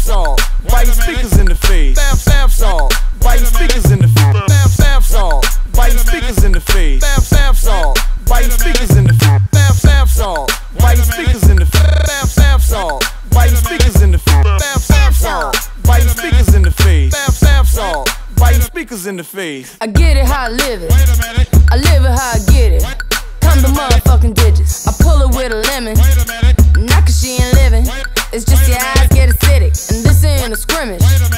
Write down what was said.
salt, biting speakers in the face. Bath salt, biting speakers in the face. Bath salt, biting speakers in the face. Bath salt, biting speakers in the face. Bath salt, biting speakers in the face. Bath salt, biting speakers in the face. Bath salt, biting speakers in the face. Bath salt, biting speakers in the face. I get it how I live it. I live it how I get it. Come to motherfucking digits. I pull it with a lemon. Not cause she ain't living. It's just your eyes get acidic. And this ain't a scrimmage.